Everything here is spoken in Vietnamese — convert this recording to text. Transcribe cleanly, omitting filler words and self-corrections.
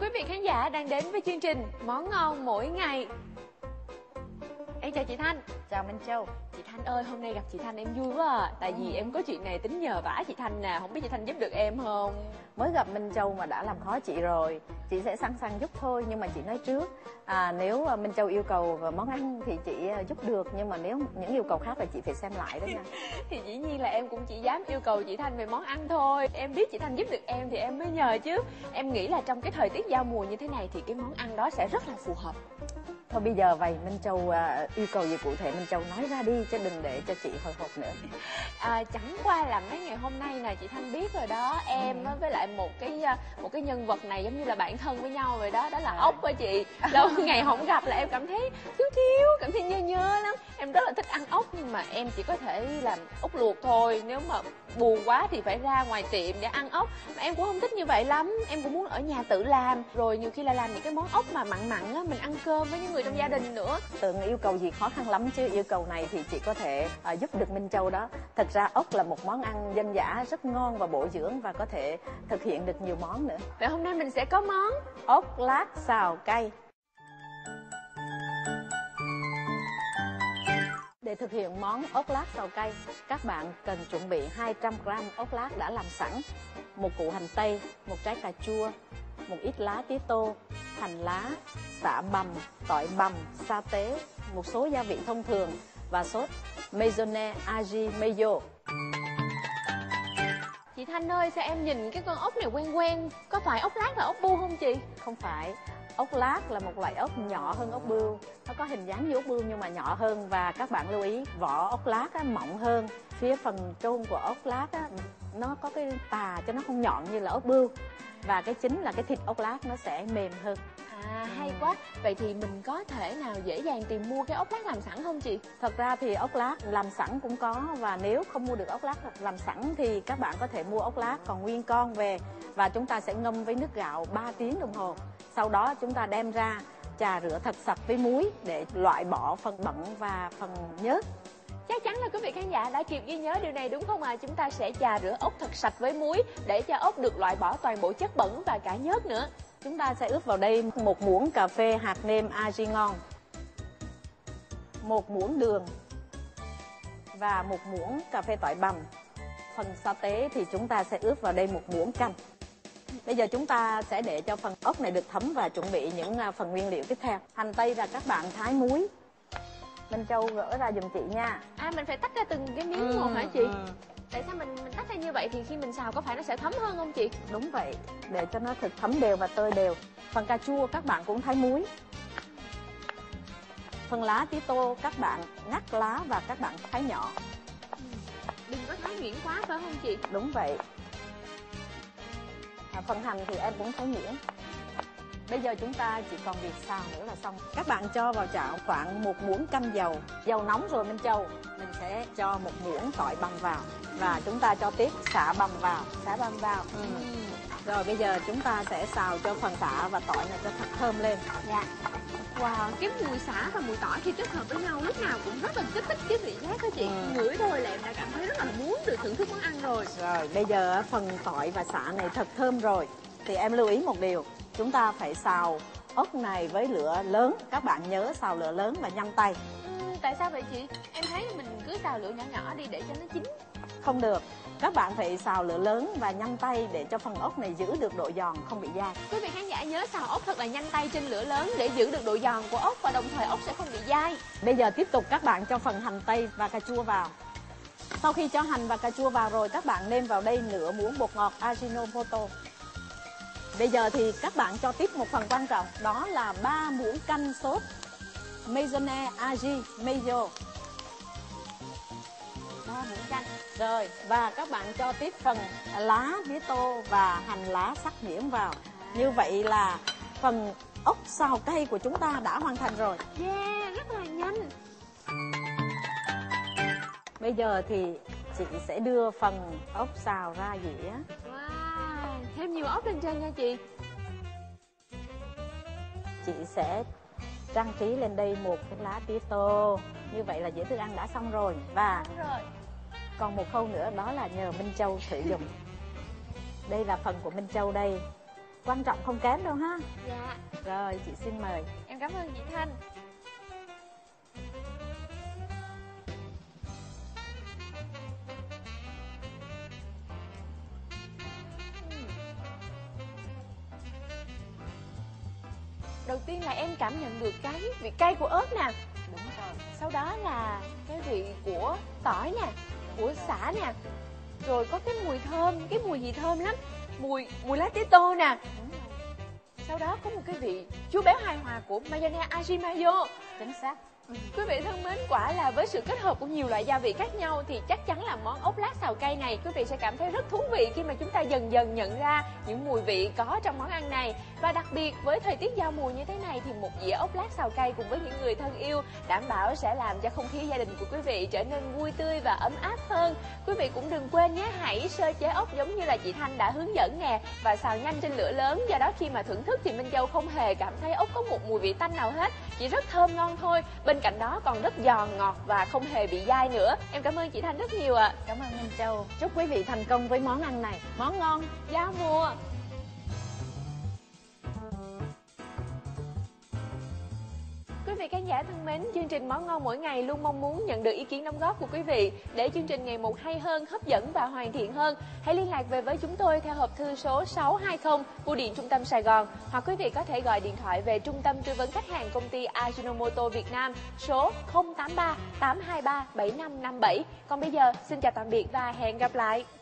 quý vị khán giả đang đến với chương trình Món Ngon Mỗi Ngày. Em chào chị Thanh. Chào Minh Châu. Chị Thanh ơi, hôm nay gặp chị Thanh em vui quá à. Tại vì em có chuyện này tính nhờ vả chị Thanh nè. Không biết chị Thanh giúp được em không? Mới gặp Minh Châu mà đã làm khó chị rồi. Chị sẽ sẵn sàng giúp thôi. Nhưng mà chị nói trước, nếu Minh Châu yêu cầu món ăn thì chị giúp được. Nhưng mà nếu những yêu cầu khác là chị phải xem lại đó nha. Thì dĩ nhiên là em cũng chỉ dám yêu cầu chị Thanh về món ăn thôi. Em biết chị Thanh giúp được em thì em mới nhờ chứ. Em nghĩ là trong cái thời tiết giao mùa như thế này thì cái món ăn đó sẽ rất là phù hợp. Thôi bây giờ vậy Minh Châu yêu cầu gì cụ thể Minh Châu nói ra đi, chứ đừng để cho chị hồi hộp nữa. Chẳng qua là mấy ngày hôm nay nè, chị Thanh biết rồi đó, em với lại một cái nhân vật này giống như là bạn thân với nhau rồi đó, đó là ốc á chị. Lâu ngày không gặp là em cảm thấy thiếu, cảm thấy nhớ lắm. Em rất là thích ăn ốc nhưng mà em chỉ có thể làm ốc luộc thôi. Nếu mà buồn quá thì phải ra ngoài tiệm để ăn ốc, mà em cũng không thích như vậy lắm. Em cũng muốn ở nhà tự làm, rồi nhiều khi là làm những cái món ốc mà mặn á, mình ăn cơm với những người trong gia đình nữa. Tưởng yêu cầu gì khó khăn lắm chứ, yêu cầu này thì chị có thể giúp được Minh Châu đó. Thật ra ốc là một món ăn dân dã rất ngon và bổ dưỡng và có thể thực hiện được nhiều món nữa. Vậy hôm nay mình sẽ có món ốc lát xào cay. Để thực hiện món ốc lát xào cay, các bạn cần chuẩn bị 200g ốc lát đã làm sẵn, một củ hành tây, một trái cà chua, một ít lá tía tô, hành lá, sả bằm, tỏi bằm, sa tế, một số gia vị thông thường và sốt mayonnaise aji mayo. Chị Thanh ơi, sao em nhìn cái con ốc này quen, có phải ốc lát là ốc bu không chị? Không phải, ốc lát là một loại ốc nhỏ hơn ốc bươu. Nó có hình dáng như ốc bươu nhưng mà nhỏ hơn, và các bạn lưu ý vỏ ốc lát mỏng hơn. Phía phần trôn của ốc lát nó có cái tà cho nó không nhọn như là ốc bươu. Và cái chính là cái thịt ốc lát nó sẽ mềm hơn. Hay quá. Vậy thì mình có thể nào dễ dàng tìm mua cái ốc lát làm sẵn không chị? Thật ra thì ốc lát làm sẵn cũng có, và nếu không mua được ốc lát làm sẵn thì các bạn có thể mua ốc lát còn nguyên con về, và chúng ta sẽ ngâm với nước gạo 3 tiếng đồng hồ. Sau đó chúng ta đem ra chà rửa thật sạch với muối để loại bỏ phần bẩn và phần nhớt. Chắc chắn là quý vị khán giả đã kịp ghi nhớ điều này đúng không ạ? Chúng ta sẽ chà rửa ốc thật sạch với muối để cho ốc được loại bỏ toàn bộ chất bẩn và cả nhớt nữa. Chúng ta sẽ ướp vào đây một muỗng cà phê hạt nêm aji ngon, một muỗng đường và một muỗng cà phê tỏi bằm. Phần sa tế thì chúng ta sẽ ướp vào đây một muỗng canh. Bây giờ chúng ta sẽ để cho phần ốc này được thấm và chuẩn bị những phần nguyên liệu tiếp theo. Hành tây là các bạn thái muối. Minh Châu gỡ ra giùm chị nha. Mình phải tách ra từng cái miếng một hả chị? Tại sao mình tách ra như vậy thì khi mình xào có phải nó sẽ thấm hơn không chị? Đúng vậy, để cho nó thực thấm đều và tơi đều. Phần cà chua các bạn cũng thái muối. Phần lá tía tô các bạn ngắt lá và các bạn thái nhỏ. Đừng có thái nhuyễn quá phải không chị? Đúng vậy. Phần hành thì em cũng thái nhuyễn. Bây giờ chúng ta chỉ còn việc xào nữa là xong. Các bạn cho vào chảo khoảng một muỗng canh dầu. Dầu nóng rồi Minh Châu, mình sẽ cho một muỗng tỏi bằm vào và chúng ta cho tiếp sả bằm vào. Rồi bây giờ chúng ta sẽ xào cho phần sả và tỏi này cho thật thơm lên. Dạ. Wow, cái mùi sả và mùi tỏi khi kết hợp với nhau lúc nào cũng rất là kích thích cái vị giác đó chị. Ngửi thôi là em đã cảm thấy rất là muốn được thưởng thức món ăn rồi. Rồi bây giờ phần tỏi và sả này thật thơm rồi thì em lưu ý một điều, chúng ta phải xào ốc này với lửa lớn. Các bạn nhớ xào lửa lớn và nhanh tay. Tại sao vậy chị? Em thấy mình cứ xào lửa nhỏ đi để cho nó chín. Không được, các bạn phải xào lửa lớn và nhanh tay để cho phần ốc này giữ được độ giòn, không bị dai. Quý vị khán giả nhớ xào ốc thật là nhanh tay trên lửa lớn để giữ được độ giòn của ốc và đồng thời ốc sẽ không bị dai. Bây giờ tiếp tục các bạn cho phần hành tây và cà chua vào. Sau khi cho hành và cà chua vào rồi, các bạn nêm vào đây nửa muỗng bột ngọt Ajinomoto. Bây giờ thì các bạn cho tiếp một phần quan trọng, đó là 3 muỗng canh sốt mayonnaise aji mayo. 3 muỗng canh. Rồi, và các bạn cho tiếp phần lá tía tô và hành lá sắc nhuyễn vào. Như vậy là phần ốc xào cay của chúng ta đã hoàn thành rồi. Yeah, rất là nhanh. Bây giờ thì chị sẽ đưa phần ốc xào ra dĩa. Wow, thêm nhiều ốc lên trên nha chị. Chị sẽ trang trí lên đây một cái lá tía tô. Như vậy là dĩa thức ăn đã xong rồi. Và còn một khâu nữa, đó là nhờ Minh Châu sử dụng. Đây là phần của Minh Châu đây. quan trọng không kém đâu ha. Dạ. Rồi chị xin mời. Em cảm ơn chị Thanh. Đầu tiên là em cảm nhận được cái vị cay của ớt nè. Đúng rồi. Sau đó là cái vị của tỏi nè, của sả nè. Rồi có cái mùi thơm, cái mùi gì thơm lắm. Mùi lá tía tô nè. Đúng rồi. Sau đó có một cái vị chua béo hài hòa của mayonnaise aji mayo. Chính xác. Quý vị thân mến, quả là với sự kết hợp của nhiều loại gia vị khác nhau thì chắc chắn là món ốc lát xào cây này quý vị sẽ cảm thấy rất thú vị khi mà chúng ta dần dần nhận ra những mùi vị có trong món ăn này. Và đặc biệt với thời tiết giao mùa như thế này thì một dĩa ốc lát xào cây cùng với những người thân yêu đảm bảo sẽ làm cho không khí gia đình của quý vị trở nên vui tươi và ấm áp hơn. Quý vị cũng đừng quên nhé, hãy sơ chế ốc giống như là chị Thanh đã hướng dẫn nè, và xào nhanh trên lửa lớn, do đó khi mà thưởng thức thì Minh Châu không hề cảm thấy ốc có một mùi vị tanh nào hết, chỉ rất thơm ngon thôi. Bên cạnh đó còn rất giòn ngọt và không hề bị dai nữa. Em cảm ơn chị Thanh rất nhiều ạ. Cảm ơn Minh Châu. Chúc quý vị thành công với món ăn này. Món ngon, giao mùa. Quý vị khán giả thân mến, chương trình Món Ngon Mỗi Ngày luôn mong muốn nhận được ý kiến đóng góp của quý vị để chương trình ngày một hay hơn, hấp dẫn và hoàn thiện hơn. Hãy liên lạc về với chúng tôi theo hộp thư số 620 Bưu điện Trung tâm Sài Gòn, hoặc quý vị có thể gọi điện thoại về Trung tâm tư vấn khách hàng công ty Ajinomoto Việt Nam số 083 823 7557. Còn bây giờ, xin chào tạm biệt và hẹn gặp lại.